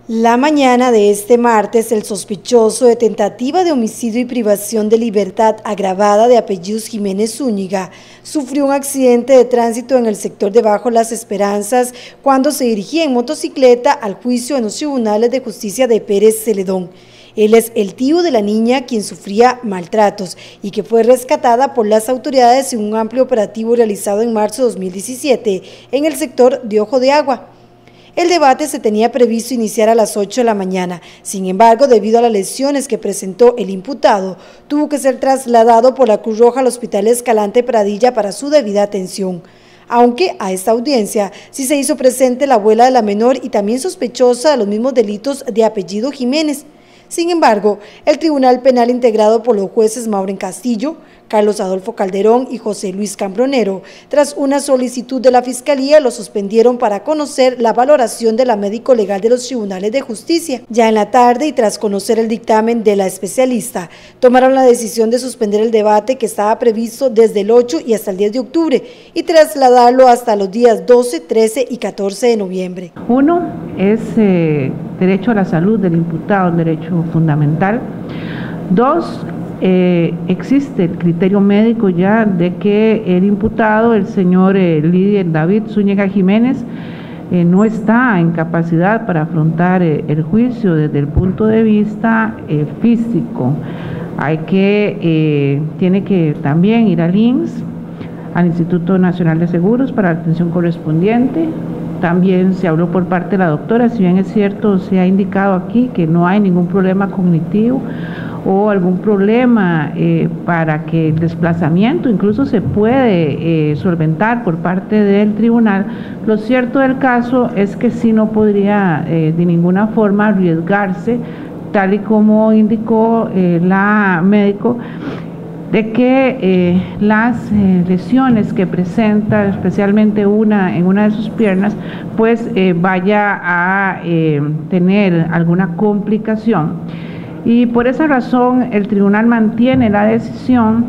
La mañana de este martes, el sospechoso de tentativa de homicidio y privación de libertad agravada de apellidos Jiménez Zúñiga sufrió un accidente de tránsito en el sector de Bajo Las Esperanzas cuando se dirigía en motocicleta al juicio en los tribunales de justicia de Pérez Celedón. Él es el tío de la niña quien sufría maltratos y que fue rescatada por las autoridades en un amplio operativo realizado en marzo de 2017 en el sector de Ojo de Agua. El debate se tenía previsto iniciar a las 8 de la mañana, sin embargo, debido a las lesiones que presentó el imputado, tuvo que ser trasladado por la Cruz Roja al Hospital Escalante Pradilla para su debida atención. Aunque a esta audiencia sí se hizo presente la abuela de la menor y también sospechosa de los mismos delitos de apellido Jiménez. Sin embargo, el Tribunal Penal integrado por los jueces Mauren Castillo, Carlos Adolfo Calderón y José Luis Cambronero, tras una solicitud de la Fiscalía, lo suspendieron para conocer la valoración de la médico legal de los tribunales de justicia. Ya en la tarde y tras conocer el dictamen de la especialista, tomaron la decisión de suspender el debate que estaba previsto desde el 8 y hasta el 10 de octubre y trasladarlo hasta los días 12, 13 y 14 de noviembre. Uno es derecho a la salud del imputado, un derecho fundamental. Dos, existe el criterio médico ya de que el imputado, el señor Lidier David Zúñiga Jiménez, no está en capacidad para afrontar el juicio desde el punto de vista físico. Tiene que también ir al INSS, al Instituto Nacional de Seguros para la atención correspondiente. También se habló por parte de la doctora, si bien es cierto, se ha indicado aquí que no hay ningún problema cognitivo o algún problema para que el desplazamiento incluso se puede solventar por parte del tribunal. Lo cierto del caso es que sí no podría de ninguna forma arriesgarse, tal y como indicó la médico, de que las lesiones que presenta, especialmente en una de sus piernas, pues vaya a tener alguna complicación. Y por esa razón el tribunal mantiene la decisión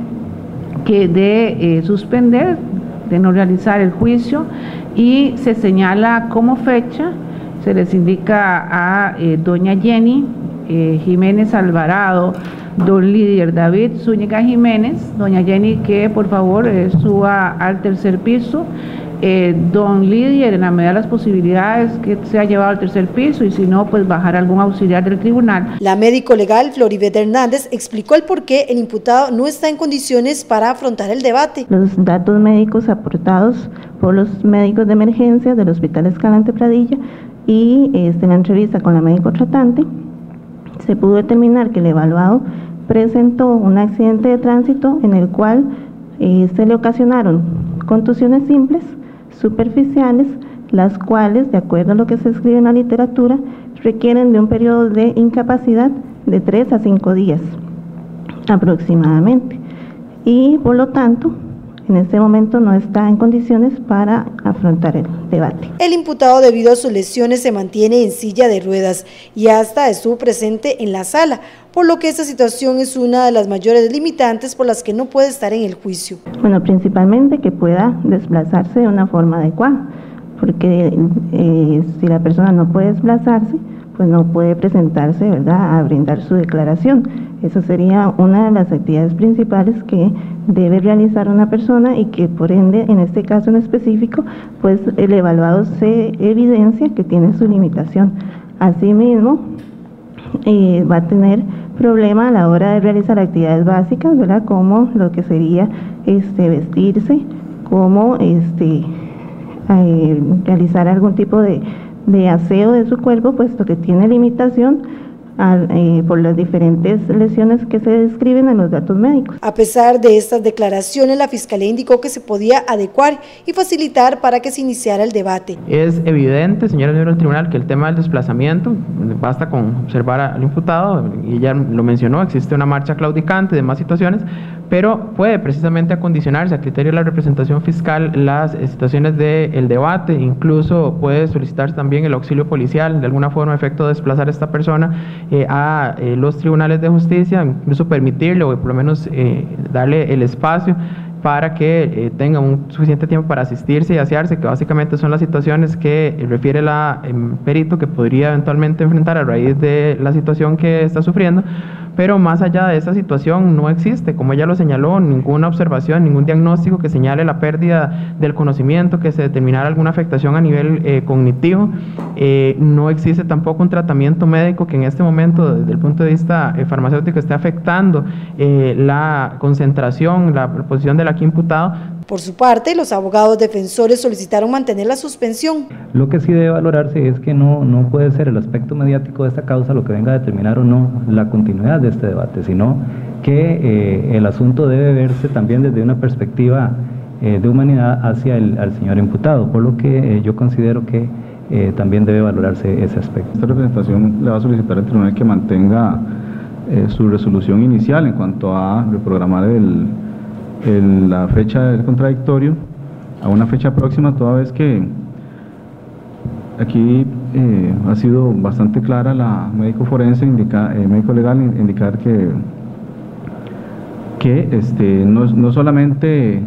de suspender, de no realizar el juicio, y se señala como fecha, se les indica a doña Jenny Jiménez Alvarado, don Lidier David Zúñiga Jiménez, doña Jenny que por favor suba al tercer piso, don Lidier en la medida de las posibilidades que sea llevado al tercer piso y si no pues bajar algún auxiliar del tribunal. La médico legal Floribeth Hernández explicó el por qué el imputado no está en condiciones para afrontar el debate. Los datos médicos aportados por los médicos de emergencia del Hospital Escalante Pradilla y en la entrevista con la médico tratante se pudo determinar que el evaluado presentó un accidente de tránsito en el cual se le ocasionaron contusiones simples, superficiales, las cuales, de acuerdo a lo que se escribe en la literatura, requieren de un periodo de incapacidad de 3 a 5 días aproximadamente. Y por lo tanto, en este momento no está en condiciones para afrontar el debate. El imputado, debido a sus lesiones, se mantiene en silla de ruedas y hasta estuvo presente en la sala, por lo que esta situación es una de las mayores limitantes por las que no puede estar en el juicio. Bueno, principalmente que pueda desplazarse de una forma adecuada, porque si la persona no puede desplazarse, pues no puede presentarse, ¿verdad?, a brindar su declaración. Eso sería una de las actividades principales que debe realizar una persona y que por ende, en este caso en específico, pues el evaluado se evidencia que tiene su limitación. Asimismo, va a tener problema a la hora de realizar actividades básicas, ¿verdad?, como lo que sería vestirse, como realizar algún tipo de aseo de su cuerpo, puesto que tiene limitación por las diferentes lesiones que se describen en los datos médicos. A pesar de estas declaraciones, la Fiscalía indicó que se podía adecuar y facilitar para que se iniciara el debate. Es evidente, señores miembros del tribunal, que el tema del desplazamiento, basta con observar al imputado, y ya lo mencionó, existe una marcha claudicante y demás situaciones, pero puede precisamente acondicionarse a criterio de la representación fiscal las situaciones del debate, incluso puede solicitarse también el auxilio policial, de alguna forma, efecto de desplazar a esta persona a los tribunales de justicia, incluso permitirle o por lo menos darle el espacio para que tengan un suficiente tiempo para asistirse y asearse, que básicamente son las situaciones que refiere la perito que podría eventualmente enfrentar a raíz de la situación que está sufriendo. Pero más allá de esa situación no existe, como ella lo señaló, ninguna observación, ningún diagnóstico que señale la pérdida del conocimiento, que se determinara alguna afectación a nivel cognitivo. No existe tampoco un tratamiento médico que en este momento, desde el punto de vista farmacéutico, esté afectando la concentración, la posición del aquí imputado. Por su parte, los abogados defensores solicitaron mantener la suspensión. Lo que sí debe valorarse es que no puede ser el aspecto mediático de esta causa lo que venga a determinar o no la continuidad de este debate, sino que el asunto debe verse también desde una perspectiva de humanidad hacia al señor imputado, por lo que yo considero que también debe valorarse ese aspecto. Esta representación le va a solicitar al tribunal que mantenga su resolución inicial en cuanto a reprogramar la fecha del contradictorio a una fecha próxima, toda vez que aquí ha sido bastante clara la médico forense, médico legal, indicar que no solamente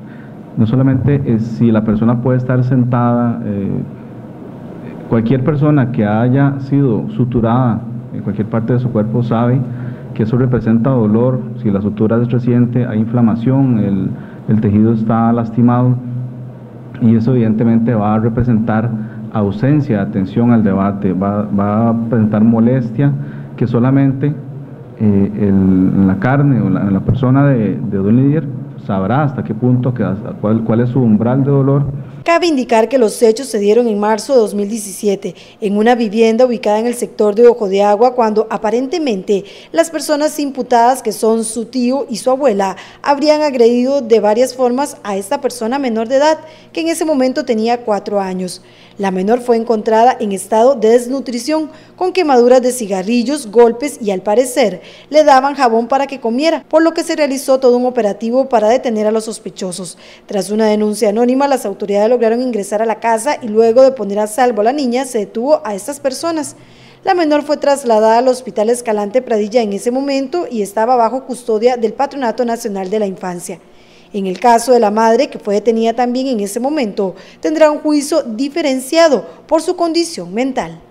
si la persona puede estar sentada, cualquier persona que haya sido suturada en cualquier parte de su cuerpo sabe que eso representa dolor. Si la sutura es reciente, hay inflamación, el tejido está lastimado, y eso evidentemente va a representar ausencia de atención al debate, va a presentar molestia que solamente en la carne o la persona de don Lidier sabrá hasta qué punto, cuál es su umbral de dolor. Cabe indicar que los hechos se dieron en marzo de 2017 en una vivienda ubicada en el sector de Ojo de Agua, cuando aparentemente las personas imputadas, que son su tío y su abuela, habrían agredido de varias formas a esta persona menor de edad, que en ese momento tenía 4 años. La menor fue encontrada en estado de desnutrición, con quemaduras de cigarrillos, golpes y al parecer le daban jabón para que comiera, por lo que se realizó todo un operativo para detener a los sospechosos. Tras una denuncia anónima, las autoridades lograron ingresar a la casa y luego de poner a salvo a la niña, se detuvo a estas personas. La menor fue trasladada al Hospital Escalante Pradilla en ese momento y estaba bajo custodia del Patronato Nacional de la Infancia. En el caso de la madre, que fue detenida también en ese momento, tendrá un juicio diferenciado por su condición mental.